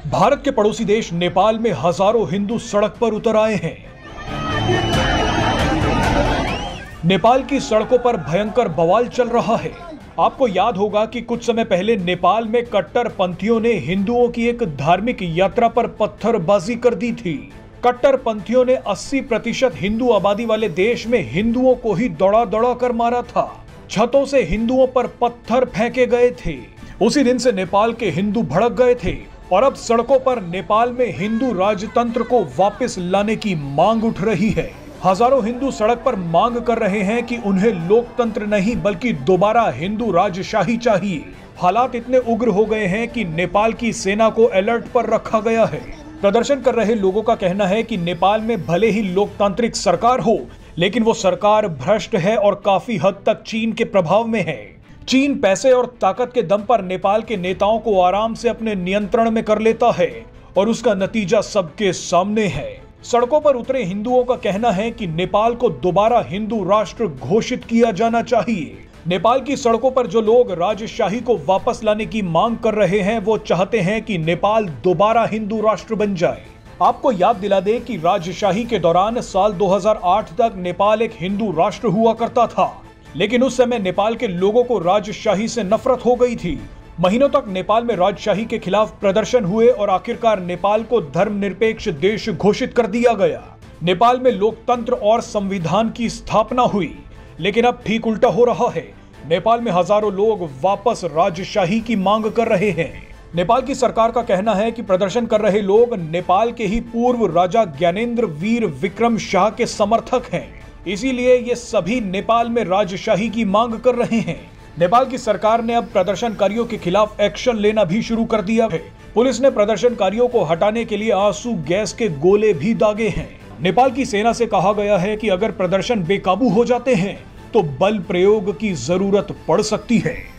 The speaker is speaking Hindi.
भारत के पड़ोसी देश नेपाल में हजारों हिंदू सड़क पर उतर आए हैं। नेपाल की सड़कों पर भयंकर बवाल चल रहा है। आपको याद होगा कि कुछ समय पहले नेपाल में कट्टरपंथियों ने हिंदुओं की एक धार्मिक यात्रा पर पत्थरबाजी कर दी थी। कट्टरपंथियों ने 80% हिंदू आबादी वाले देश में हिंदुओं को ही दौड़ा दौड़ा कर मारा था। छतों से हिंदुओं पर पत्थर फेंके गए थे। उसी दिन से नेपाल के हिंदू भड़क गए थे और अब सड़कों पर नेपाल में हिंदू राजतंत्र को वापस लाने की मांग उठ रही है। हजारों हिंदू सड़क पर मांग कर रहे हैं कि उन्हें लोकतंत्र नहीं बल्कि दोबारा हिंदू राजशाही चाहिए। हालात इतने उग्र हो गए हैं कि नेपाल की सेना को अलर्ट पर रखा गया है। प्रदर्शन कर रहे लोगों का कहना है कि नेपाल में भले ही लोकतांत्रिक सरकार हो, लेकिन वो सरकार भ्रष्ट है और काफी हद तक चीन के प्रभाव में है। चीन पैसे और ताकत के दम पर नेपाल के नेताओं को आराम से अपने नियंत्रण में कर लेता है और उसका नतीजा सबके सामने है। सड़कों पर उतरे हिंदुओं का कहना है कि नेपाल को दोबारा हिंदू राष्ट्र घोषित किया जाना चाहिए। नेपाल की सड़कों पर जो लोग राजशाही को वापस लाने की मांग कर रहे हैं, वो चाहते हैं कि नेपाल दोबारा हिंदू राष्ट्र बन जाए। आपको याद दिला दें कि राजशाही के दौरान साल 2008 तक नेपाल एक हिंदू राष्ट्र हुआ करता था, लेकिन उस समय नेपाल के लोगों को राजशाही से नफरत हो गई थी। महीनों तक नेपाल में राजशाही के खिलाफ प्रदर्शन हुए और आखिरकार नेपाल को धर्मनिरपेक्ष देश घोषित कर दिया गया। नेपाल में लोकतंत्र और संविधान की स्थापना हुई, लेकिन अब ठीक उल्टा हो रहा है। नेपाल में हजारों लोग वापस राजशाही की मांग कर रहे हैं। नेपाल की सरकार का कहना है कि प्रदर्शन कर रहे लोग नेपाल के ही पूर्व राजा ज्ञानेंद्र वीर विक्रम शाह के समर्थक हैं, इसीलिए ये सभी नेपाल में राजशाही की मांग कर रहे हैं। नेपाल की सरकार ने अब प्रदर्शनकारियों के खिलाफ एक्शन लेना भी शुरू कर दिया है। पुलिस ने प्रदर्शनकारियों को हटाने के लिए आंसू गैस के गोले भी दागे हैं। नेपाल की सेना से कहा गया है कि अगर प्रदर्शन बेकाबू हो जाते हैं तो बल प्रयोग की जरूरत पड़ सकती है।